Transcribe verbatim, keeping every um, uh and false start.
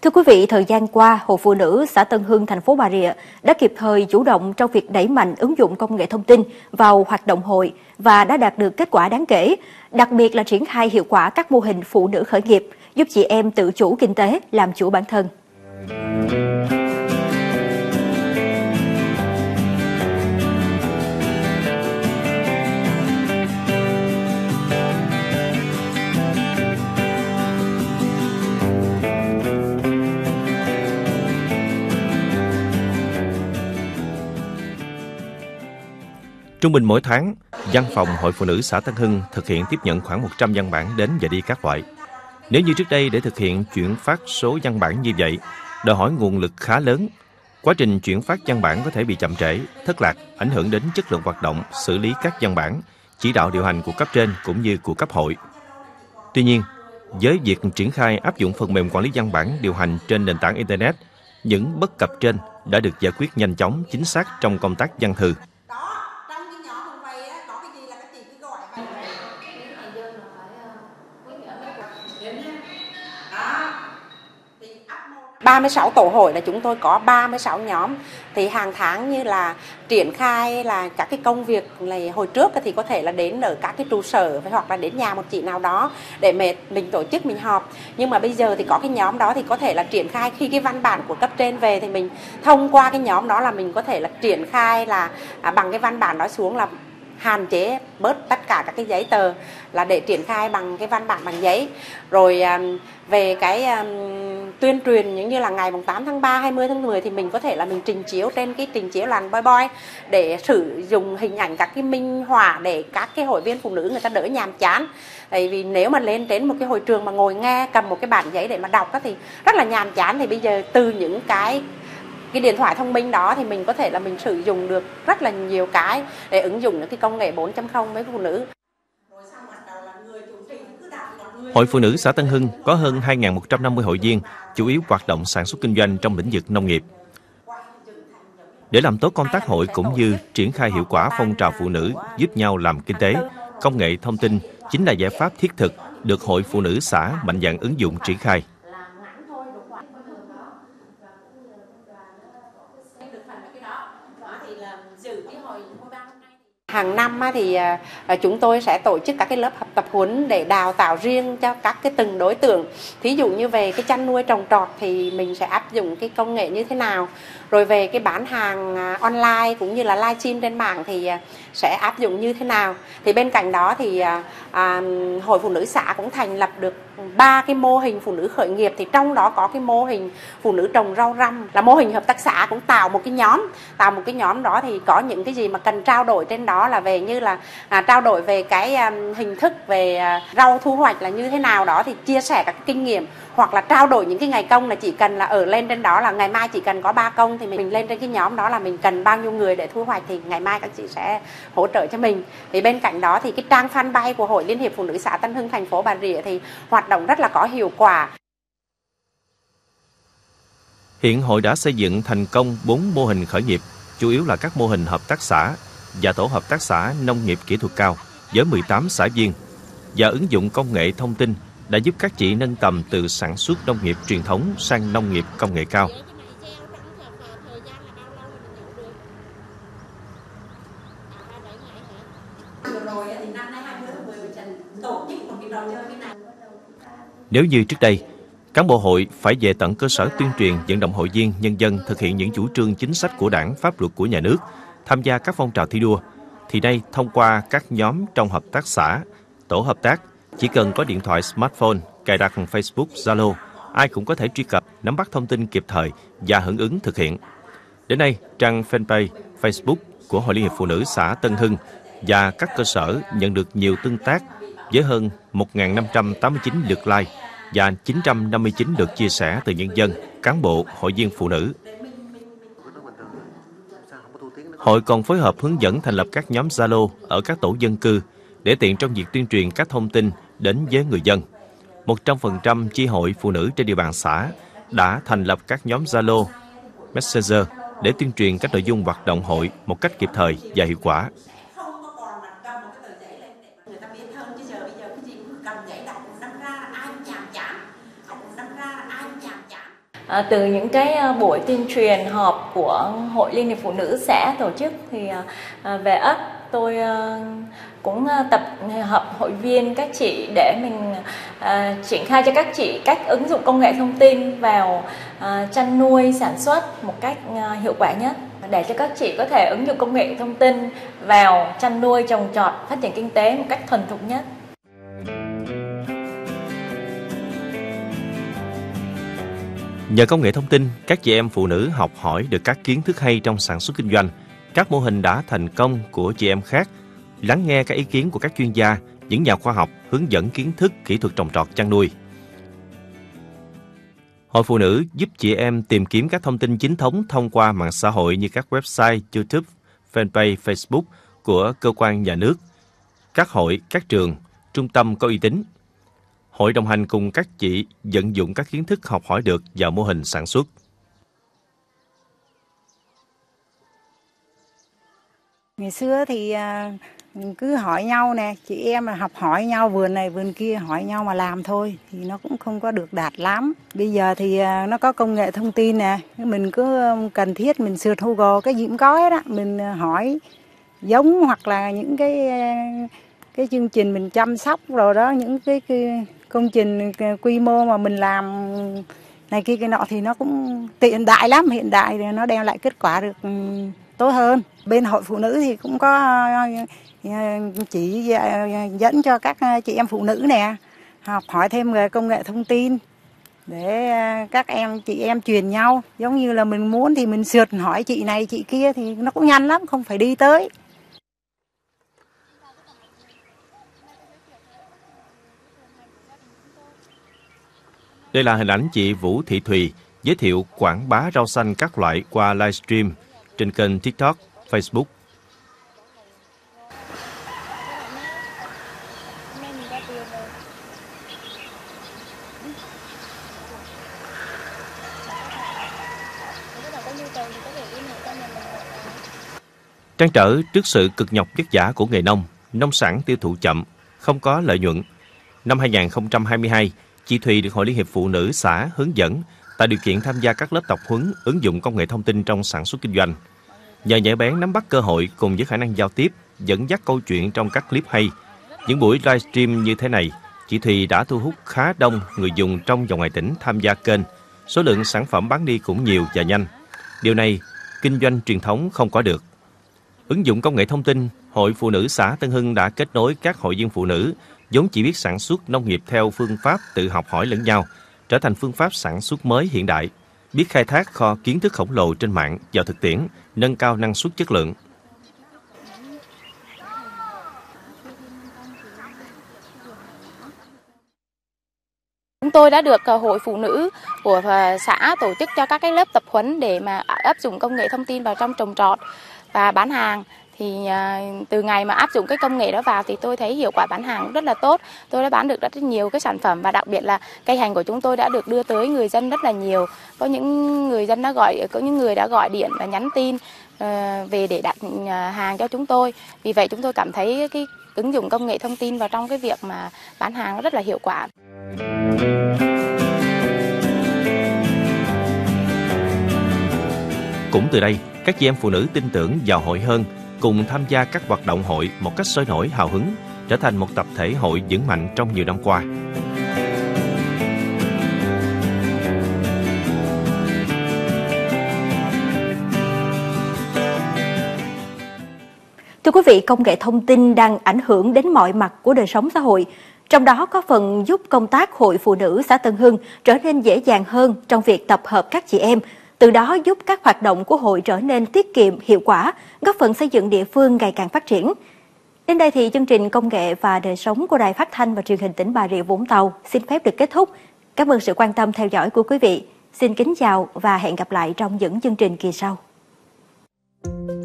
Thưa quý vị, thời gian qua, Hội Phụ Nữ xã Tân Hưng, thành phố Bà Rịa đã kịp thời chủ động trong việc đẩy mạnh ứng dụng công nghệ thông tin vào hoạt động hội và đã đạt được kết quả đáng kể, đặc biệt là triển khai hiệu quả các mô hình phụ nữ khởi nghiệp, giúp chị em tự chủ kinh tế, làm chủ bản thân. Trung bình mỗi tháng, văn phòng Hội Phụ Nữ xã Tân Hưng thực hiện tiếp nhận khoảng một trăm văn bản đến và đi các loại. Nếu như trước đây để thực hiện chuyển phát số văn bản như vậy, đòi hỏi nguồn lực khá lớn, quá trình chuyển phát văn bản có thể bị chậm trễ, thất lạc, ảnh hưởng đến chất lượng hoạt động, xử lý các văn bản, chỉ đạo điều hành của cấp trên cũng như của cấp hội. Tuy nhiên, với việc triển khai áp dụng phần mềm quản lý văn bản điều hành trên nền tảng Internet, những bất cập trên đã được giải quyết nhanh chóng, chính xác trong công tác văn thư. ba mươi sáu tổ hội là chúng tôi có ba mươi sáu nhóm, thì hàng tháng như là triển khai là các cái công việc là hồi trước thì có thể là đến ở các cái trụ sở hoặc là đến nhà một chị nào đó để mệt mình tổ chức mình họp, nhưng mà bây giờ thì có cái nhóm đó thì có thể là triển khai khi cái văn bản của cấp trên về thì mình thông qua cái nhóm đó là mình có thể là triển khai là à, bằng cái văn bản đó xuống là hạn chế bớt tất cả các cái giấy tờ là để triển khai bằng cái văn bản bằng giấy. Rồi um, về cái um, tuyên truyền những như là ngày tám tháng ba, hai mươi tháng mười thì mình có thể là mình trình chiếu trên cái trình chiếu làn boy boy để sử dụng hình ảnh các cái minh họa để các cái hội viên phụ nữ người ta đỡ nhàm chán. Tại vì nếu mà lên đến một cái hội trường mà ngồi nghe cầm một cái bản giấy để mà đọc đó thì rất là nhàm chán, thì bây giờ từ những cái cái điện thoại thông minh đó thì mình có thể là mình sử dụng được rất là nhiều cái để ứng dụng những cái công nghệ bốn chấm không với phụ nữ. Hội Phụ Nữ xã Tân Hưng có hơn hai nghìn một trăm năm mươi hội viên, chủ yếu hoạt động sản xuất kinh doanh trong lĩnh vực nông nghiệp. Để làm tốt công tác hội cũng như triển khai hiệu quả phong trào phụ nữ giúp nhau làm kinh tế, công nghệ thông tin chính là giải pháp thiết thực được Hội Phụ Nữ xã mạnh dạn ứng dụng triển khai. Hàng năm thì chúng tôi sẽ tổ chức các cái lớp học tập huấn để đào tạo riêng cho các cái từng đối tượng. Thí dụ như về cái chăn nuôi trồng trọt thì mình sẽ áp dụng cái công nghệ như thế nào. Rồi về cái bán hàng online cũng như là livestream trên mạng thì sẽ áp dụng như thế nào. Thì bên cạnh đó thì à, Hội Phụ Nữ xã cũng thành lập được ba cái mô hình phụ nữ khởi nghiệp, thì trong đó có cái mô hình phụ nữ trồng rau răm là mô hình hợp tác xã, cũng tạo một cái nhóm tạo một cái nhóm đó thì có những cái gì mà cần trao đổi trên đó là về như là à, trao đổi về cái um, hình thức về uh, rau thu hoạch là như thế nào đó, thì chia sẻ các kinh nghiệm, hoặc là trao đổi những cái ngày công là chỉ cần là ở lên trên đó là ngày mai chỉ cần có ba công thì mình, mình lên trên cái nhóm đó là mình cần bao nhiêu người để thu hoạch thì ngày mai các chị sẽ hỗ trợ cho mình. Thì bên cạnh đó thì cái trang fanpage của Hội Liên hiệp Phụ nữ xã Tân Hưng thành phố Bà Rịa thì hoạt động rất là có hiệu quả. Hiện hội đã xây dựng thành công bốn mô hình khởi nghiệp, chủ yếu là các mô hình hợp tác xã và tổ hợp tác xã nông nghiệp kỹ thuật cao với mười tám xã viên, và ứng dụng công nghệ thông tin đã giúp các chị nâng tầm từ sản xuất nông nghiệp truyền thống sang nông nghiệp công nghệ cao. Nếu như trước đây, cán bộ hội phải về tận cơ sở tuyên truyền vận động hội viên nhân dân thực hiện những chủ trương chính sách của Đảng, pháp luật của nhà nước, tham gia các phong trào thi đua, thì nay thông qua các nhóm trong hợp tác xã, tổ hợp tác, chỉ cần có điện thoại smartphone, cài đặt Facebook, Zalo, ai cũng có thể truy cập, nắm bắt thông tin kịp thời và hưởng ứng thực hiện. Đến nay, trang fanpage Facebook của Hội Liên hiệp Phụ Nữ xã Tân Hưng và các cơ sở nhận được nhiều tương tác với hơn một nghìn năm trăm tám mươi chín lượt like và chín trăm năm mươi chín lượt chia sẻ từ nhân dân, cán bộ, hội viên phụ nữ. Hội còn phối hợp hướng dẫn thành lập các nhóm Zalo ở các tổ dân cư để tiện trong việc tuyên truyền các thông tin đến với người dân. một trăm phần trăm chi hội phụ nữ trên địa bàn xã đã thành lập các nhóm Zalo, Messenger để tuyên truyền các nội dung hoạt động hội một cách kịp thời và hiệu quả. À, từ những cái buổi tuyên truyền họp của Hội Liên hiệp Phụ nữ xã tổ chức thì à, về ấp tôi à, cũng tập hợp hội viên các chị để mình à, triển khai cho các chị cách ứng dụng công nghệ thông tin vào à, chăn nuôi sản xuất một cách à, hiệu quả nhất, để cho các chị có thể ứng dụng công nghệ thông tin vào chăn nuôi, trồng trọt, phát triển kinh tế một cách thuần thục nhất. Nhờ công nghệ thông tin, các chị em phụ nữ học hỏi được các kiến thức hay trong sản xuất kinh doanh, các mô hình đã thành công của chị em khác, lắng nghe các ý kiến của các chuyên gia, những nhà khoa học hướng dẫn kiến thức kỹ thuật trồng trọt chăn nuôi. Hội Phụ nữ giúp chị em tìm kiếm các thông tin chính thống thông qua mạng xã hội như các website, YouTube, fanpage, Facebook của cơ quan nhà nước, các hội, các trường, trung tâm có uy tín. Hội đồng hành cùng các chị vận dụng các kiến thức học hỏi được vào mô hình sản xuất. Ngày xưa thì cứ hỏi nhau nè, chị em là học hỏi nhau, vườn này vườn kia hỏi nhau mà làm thôi, thì nó cũng không có được đạt lắm. Bây giờ thì nó có công nghệ thông tin nè, mình cứ cần thiết mình search Google cái gì cũng có hết á, mình hỏi giống hoặc là những cái cái chương trình mình chăm sóc rồi đó, những cái, cái công trình quy mô mà mình làm này kia cái nọ thì nó cũng tiện đại lắm, hiện đại thì nó đem lại kết quả được tốt hơn. Bên Hội Phụ nữ thì cũng có chỉ dẫn cho các chị em phụ nữ nè, học hỏi thêm về công nghệ thông tin để các em chị em truyền nhau, giống như là mình muốn thì mình sượt hỏi chị này chị kia thì nó cũng nhanh lắm, không phải đi tới. Đây là hình ảnh chị Vũ Thị Thùy giới thiệu quảng bá rau xanh các loại qua livestream trên kênh TikTok, Facebook. Trăn trở trước sự cực nhọc vất vả của nghề nông, nông sản tiêu thụ chậm, không có lợi nhuận. Năm hai nghìn không trăm hai mươi hai, chị Thùy được Hội Liên hiệp Phụ nữ xã hướng dẫn, tạo điều kiện tham gia các lớp tập huấn ứng dụng công nghệ thông tin trong sản xuất kinh doanh. Nhờ nhạy bén nắm bắt cơ hội cùng với khả năng giao tiếp, dẫn dắt câu chuyện trong các clip hay, những buổi livestream như thế này, chị Thùy đã thu hút khá đông người dùng trong và ngoài tỉnh tham gia kênh. Số lượng sản phẩm bán đi cũng nhiều và nhanh. Điều này, kinh doanh truyền thống không có được. Ứng dụng công nghệ thông tin, Hội Phụ nữ xã Tân Hưng đã kết nối các hội viên phụ nữ vốn chỉ biết sản xuất nông nghiệp theo phương pháp tự học hỏi lẫn nhau, trở thành phương pháp sản xuất mới hiện đại, biết khai thác kho kiến thức khổng lồ trên mạng vào thực tiễn, nâng cao năng suất chất lượng. Chúng tôi đã được Hội Phụ nữ của xã tổ chức cho các cái lớp tập huấn để mà áp dụng công nghệ thông tin vào trong trồng trọt và bán hàng. Thì từ ngày mà áp dụng cái công nghệ đó vào thì tôi thấy hiệu quả bán hàng rất là tốt. Tôi đã bán được rất nhiều cái sản phẩm và đặc biệt là cây hành của chúng tôi đã được đưa tới người dân rất là nhiều. Có những người dân đã gọi, có những người đã gọi điện và nhắn tin về để đặt hàng cho chúng tôi. Vì vậy chúng tôi cảm thấy cái ứng dụng công nghệ thông tin vào trong cái việc mà bán hàng rất là hiệu quả. Cũng từ đây, các chị em phụ nữ tin tưởng vào hội hơn, cùng tham gia các hoạt động hội một cách sôi nổi hào hứng, trở thành một tập thể hội vững mạnh trong nhiều năm qua. Thưa quý vị, công nghệ thông tin đang ảnh hưởng đến mọi mặt của đời sống xã hội, trong đó có phần giúp công tác Hội Phụ nữ xã Tân Hưng trở nên dễ dàng hơn trong việc tập hợp các chị em, từ đó giúp các hoạt động của hội trở nên tiết kiệm, hiệu quả, góp phần xây dựng địa phương ngày càng phát triển. Đến đây thì chương trình Công nghệ và Đời sống của Đài Phát thanh và Truyền hình tỉnh Bà Rịa Vũng Tàu xin phép được kết thúc. Cảm ơn sự quan tâm theo dõi của quý vị. Xin kính chào và hẹn gặp lại trong những chương trình kỳ sau.